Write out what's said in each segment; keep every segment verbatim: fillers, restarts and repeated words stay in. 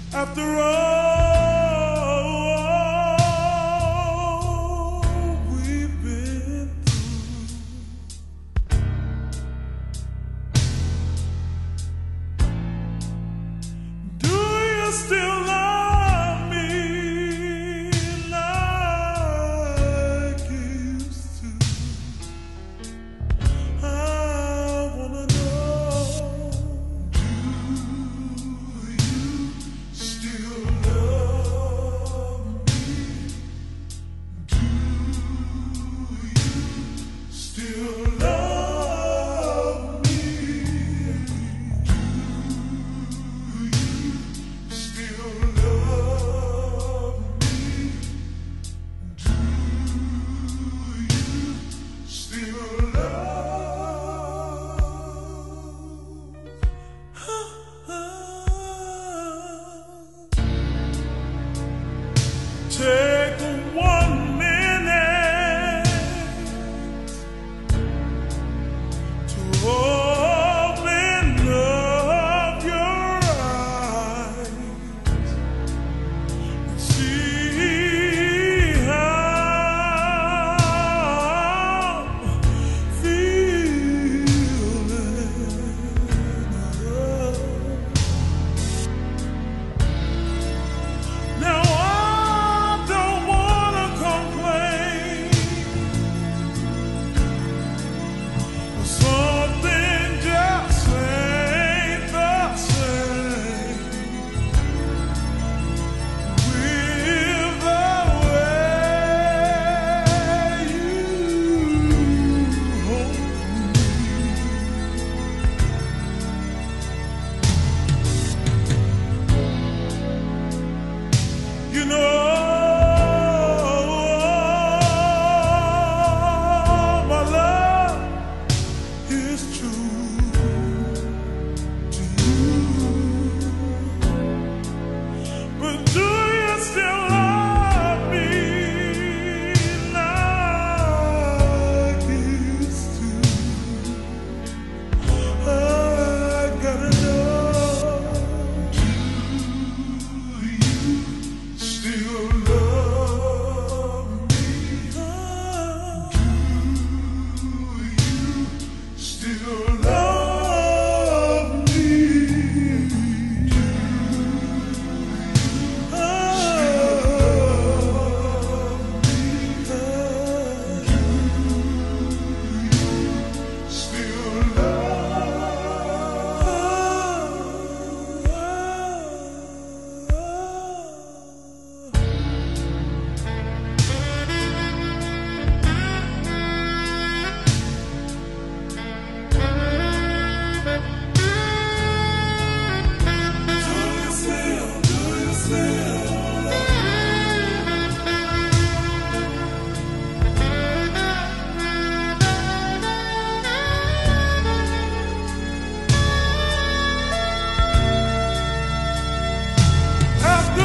After all we've been through, do you still love me like you used to? I wanna know, do you still love me? Do you still love me? Do you still love me? Do you still love? Take one minute to open up your eyes and see how I'm feeling. Now I don't wanna complain, but something just ain't the same with the way you hold me. You know, my love is true to you, but do you still love me like you used to? I gotta know, do you still love me? Do you still love me? Do you still after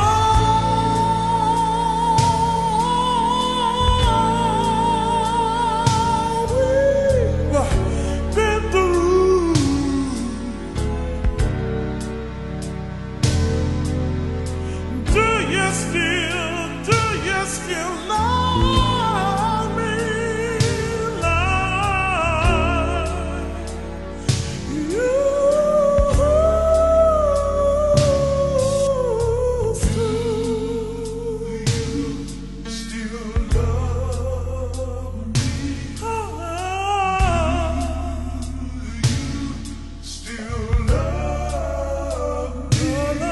all we've been through, do you still, do you still love me like you used to? Still love me? Still love me?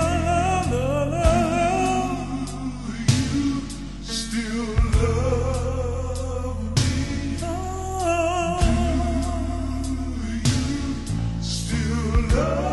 Still love me? Still love